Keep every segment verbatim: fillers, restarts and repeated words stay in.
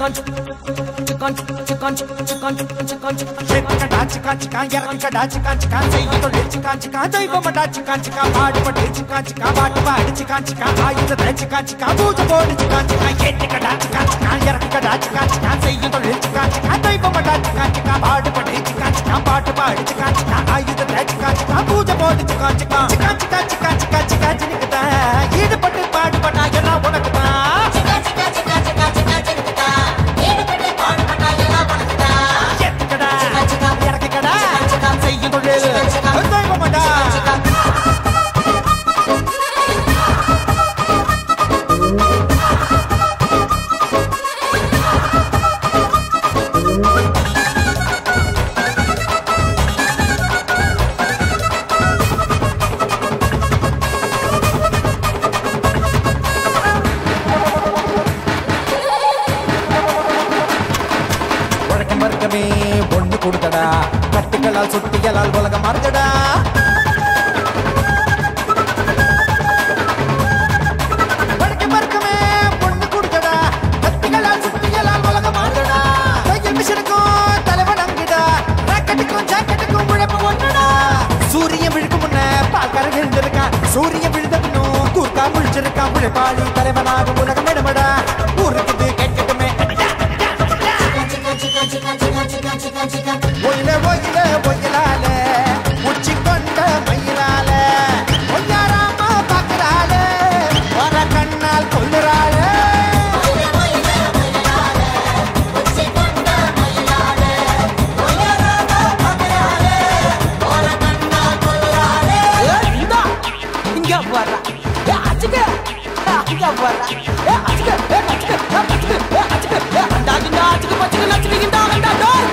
chikan chikan chikan chikan chikan chekada chikan chikan yarakada chikan chikan sayyido chikan chikan daivamada chikan chikan paadupade chikan chikan paatupade chikan chikan ayudada chikan chikan pooja podi chikan chikan chekada chikan chikan yarakada chikan chikan sayyido chikan chikan daivamada chikan chikan paadupade chikan chikan paatupade chikan chikan ayudada chikan chikan pooja podi chikan chikan chikan chikan chikan chikan chikan chinikada ஈடுபட்டு பாடுபட்டா எல்லாம் உனக்குதா chikan chikan chikan chikan chikan chinikada ஈடுபட்டு பாடுபட்டா எல்லாம் உனக்குதா chekada chikan chikan yarakada chikan chikan sayyido daivamada பொண்ணு கொடுத்தடா கட்டுகளால் சுட்டிகளால் உலகம் மாறுதடா வழக்கு மறுக்கமே பொண்ணு கொடுத்தடா கட்டுகளால் சுட்டிகளால் உலகம் மாறுதடா தையல் மிஷினுக்கும் தலைவன் அங்குடா ராக்கெட்டுக்கும் ஜாக்கெட்டுக்கும் உழைப்பு ஒண்ணுடா சூரியன் விழுக்கும் முன்ன பாக்கார விழுந்திருக்கான் சூரியன் விழுந்த பின்னும் கூர்க்கா முழிச்சிருக்கான் உழைப்பாளி தலைவனாக உலகம் இடமடா ஊருக்கு கேட்கட்டுமே ஒயில ஒயில ஒயிலால உச்சி கொண்ட மயிலால ஒய்யாராமா பாக்குறாள வர கண்ணால் கொள்ளுறாள இங்க வர அச்சுக்க இங்க வர அச்சுக்க அச்சுக்க அச்சுக்க அச்சுக்க அண்டாகிண்டா அச்சுக்க பச்சுக்க நச்சுக்கிண்டா கண்டா டோய்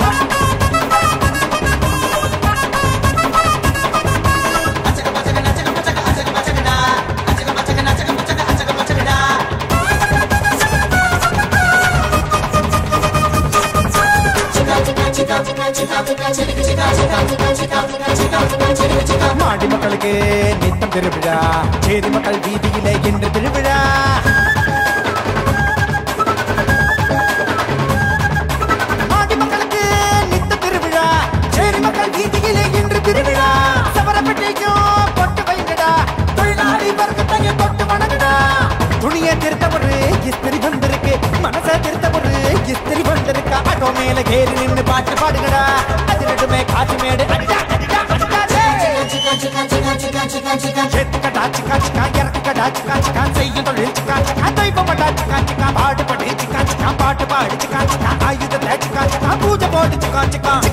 மாடி மக்களுக்கு நித்தம் திருவிழா சேரி மக்கள் வீதியிலே இன்று திருவிழா மாடி மக்களுக்கு நித்தம் திருவிழா சேரி மக்கள் வீதியிலே இன்று திருவிழா சவரப்பட்டிக்கும் பொட்டு வைங்கடா தொழிலாளி வர்க்கத்தையும் தொட்டு வணங்கடா துணியை திருத்த ஒரு இஸ்திரி வந்திருக்கு மனசை திருத்த ஒரு இஸ்திரி வந்திருக்கா ஆட்டோ மேல கேறி நின்று பாட்டு பாடுங்கடா அதிரட்டுமே காற்று மேடு அடிடா அடிடா அடிடா chikan chikan chikan chikan chikan chekada chikan chikan yarakada chikan chikan sayyido chikan chikan daivamada chikan chikan paadupade chikan chikan paatupade chikan chikan ayudada chikan chikan pooja podi chikan chikan